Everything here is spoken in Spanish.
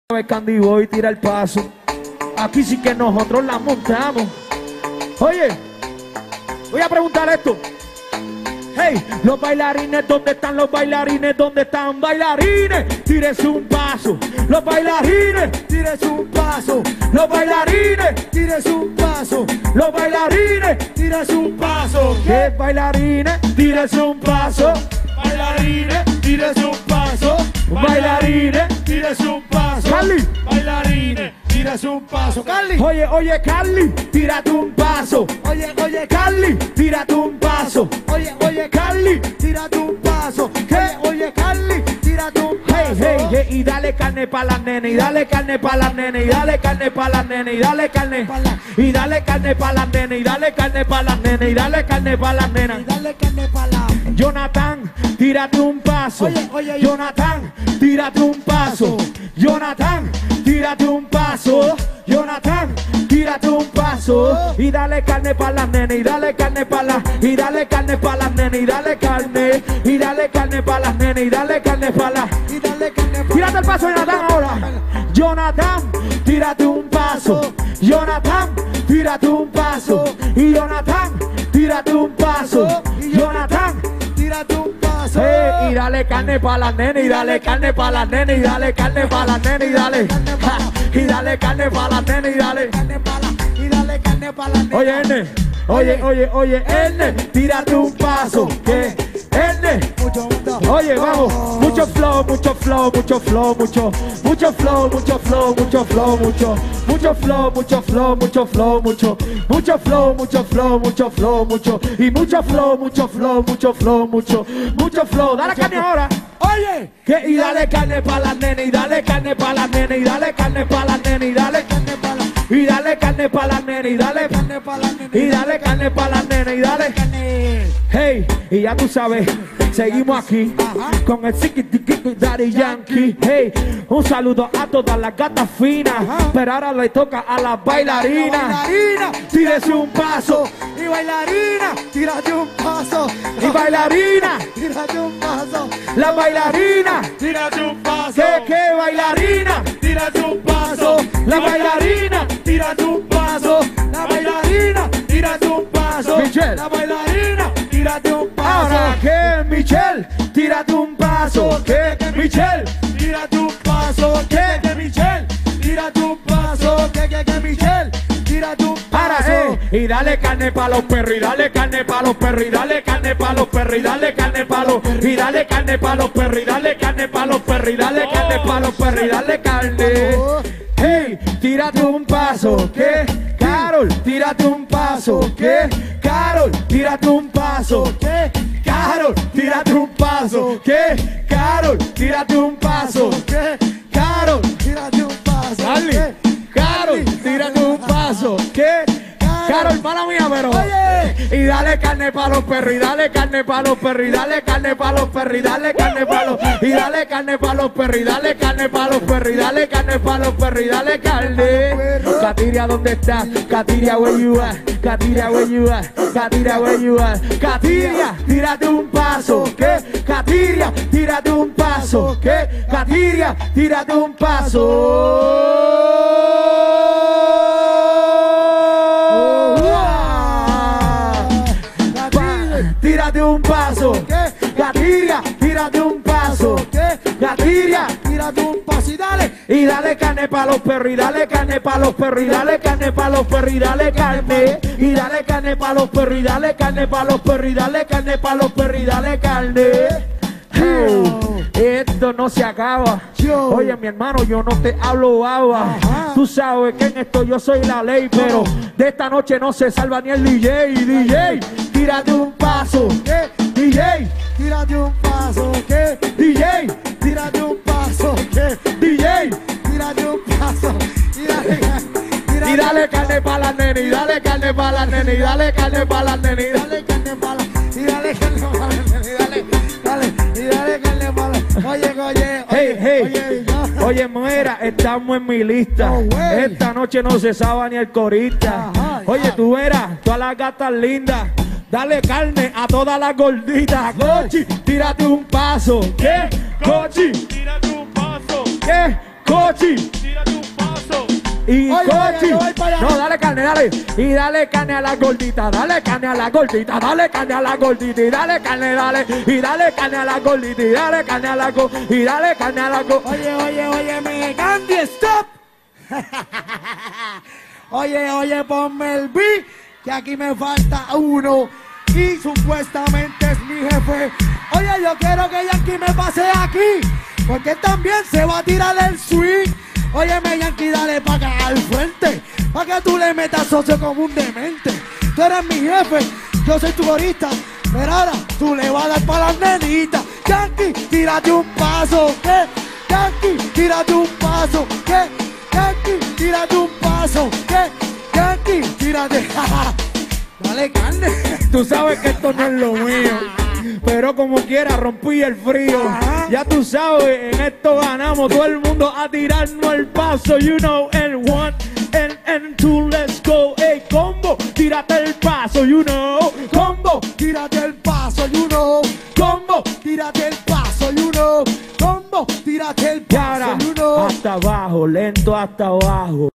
Candy Boy tira el paso. Aquí sí que nosotros la montamos. Oye, voy a preguntar esto. Hey, los bailarines, ¿dónde están los bailarines? ¿Dónde están bailarines? Tírese un paso. Los bailarines, tírese un paso. Los bailarines, tírese un paso. Los bailarines, tírese un paso. ¿Qué bailarines? Tírese un paso. Bailarines, tírese un paso. Bailarines, tírese un paso. Carly, bailarines, tírese un paso. Carly, oye, Carly, tírate un paso. Oye, Carly, tírate un paso. Oye, Carly, tírate un paso. ¿Qué? Oye, Carly, tírate un paso. Hey, y dale carne pa' las nenas, y dale carne pa' las nenas, y dale carne pa' las nenas, y dale carne, y dale carne pa' las nenas, y dale carne pa' las nenas, y dale carne pa' las nenas, y dale carne pa' las. Jonathan, tírate un paso. Oye, Jonathan, tírate un paso. Jonathan, tírate un paso. Jonathan, tírate un paso. Y dale carne pa' las nenas, y dale carne pa' las, y dale carne pa' las nenas, y dale carne, y dale carne pa' las nenas, y dale carne pa' las, y dale carne pa'. Tírate el paso, Jonathan, ahora. Jonathan, tírate un paso. Jonathan, tírate un paso. Y Jonathan, tírate un paso. Jonathan, tírate un paso. Y dale carne pa' las nenas, y dale carne pa' las nenas, y dale carne pa' las nenas, y dale, y dale carne pa' las nenas, y dale carne pa' las, y dale carne pa' las nenas. Oye, Erne, oye, Erne, tírate un paso. ¿Qué? Erne, oye, vamos, mucho flow, mucho flow, mucho flow, mucho flow, mucho flow, mucho flow, mucho flow, mucho flow, mucho flow, mucho flow, mucho flow, mucho flow, mucho, y mucho flow, mucho flow, mucho flow, mucho flow. Dale carne ahora. Oye, que y dale carne pa' las nenas, y dale carne pa' las nenas, y dale carne pa' las nenas, y dale carne pa' las, y dale carne pa' las nenas, y dale carne pa' las nenas, y dale carne pa' las nenas, y dale carne. Hey, y ya tú sabes, seguimos aquí con el Chiquitiquito Daddy Yankee. Hey, un saludo a todas las gatas finas, pero ahora le toca a las bailarinas. Tírese un paso. Y bailarina, tírate un paso. Y bailarina, tírate un paso. La bailarina, tírate un paso. ¿Qué bailarina? Tírate un paso. La bailarina, tírate un paso. La bailarina, tírate un paso. Michelle, la bailarina, tírate un paso. Ahora que Michelle, tírate un paso. Que Michelle, tírate un paso. Que Michelle, tírate un paso. Que Michelle, tírate un paso. Y dale carne pa' los perros, y dale carne pa' los perros, y dale carne pa' los perros, y dale carne pa' los, y dale carne pa' los perros, y dale carne pa' los perros, y dale carne pa' los perros, y dale carne. Hey, tírate un paso. ¿Qué? Carol, tírate un paso. ¿Qué? Carol, tírate un paso. ¿Qué? Carol, tírate un paso. ¿Qué? Carol, tírate un paso. ¿Qué? Carol, tírate un paso. Carly, Carol, tírate un paso. ¿Qué? Carol, mala mía, pero oye, y dale carne pa' los perros, y dale carne pa' los perros, y dale carne pa' los perros, y dale carne pa' los, y dale carne pa' los perros, y dale carne pa' los perros, y dale carne pa' los perros, y dale carne. Katiria, ¿dónde estás? Katiria, where you at? Katiria, where you at? Katiria, where you at? Katiria, tírate un paso. ¿Qué? Katiria, tírate un paso. ¿Qué? Katiria, tírate un paso. Tírate un paso. Katiria, tírate un paso. Katiria, tírate un paso. Y dale carne pa' los perros, y dale carne pa' los perros, y dale carne pa' los perros, y dale carne, y dale carne pa' los perros, y dale carne pa' los perros, y dale carne pa' los perros, y dale carne. Esto no se acaba. Oye, mi hermano, yo no te hablo baba. Tú sabes que en esto yo soy la ley, pero de esta noche no se salva ni el DJ. DJ, tírate un paso. ¿Qué? DJ, tírate un paso. ¿Qué? DJ, tírate un paso. ¿Qué? DJ, tírate un paso. Y dale carne pa' las nenas, y dale carne pa' las nenas, y dale carne pa' las nenas, y dale carne pa' las, y dale carne pa' las nenas, y dale carne pa' las. Oye, muera, estamos en mi lista. Esta noche no se sabe ni el corista. Oye, tú verás, todas las gatas lindas. Dale carne a todas las gorditas. Cochi, tírate un paso. ¿Qué? Cochi, tírate un paso. ¿Qué? Cochi. Tírate un paso. Y Oye, Cochi. yo voy para allá. No, dale carne, dale. Y dale carne a la gordita, dale carne a la gordita, dale carne a la gordita, y dale carne, dale. Y dale carne a la gordita, y dale carne a la gordita, y dale carne a la gordita. Oye, me Gandhi, stop. Oye, ponme el beat, que aquí me falta uno. Y supuestamente es mi jefe. Oye, yo quiero que Yankee me pase aquí, porque él también se va a tirar el swing. Óyeme, Yankee, dale pa' acá al frente, pa' que tú le metas socio como un demente. Tú eres mi jefe, yo soy tu corista, pero ahora tú le vas a dar pa' las nenitas. Yankee, tírate un paso, ¿qué? Yankee, tírate un paso, ¿qué? Yankee, tírate un paso, ¿qué? Yankee, tírate, dale carne. Tú sabes que esto no es lo mío, pero como quiera rompí el frío. Ya tú sabes, en esto ganamos, todo el mundo a tirarnos el paso. You know, and one, and two, let's go. Hey, combo, tírate el paso, you know. Combo, Tírate el paso, you know. combo. Tírate el paso, you know. Combo, tírate el Y ahora, paso, you know. hasta abajo, lento hasta abajo.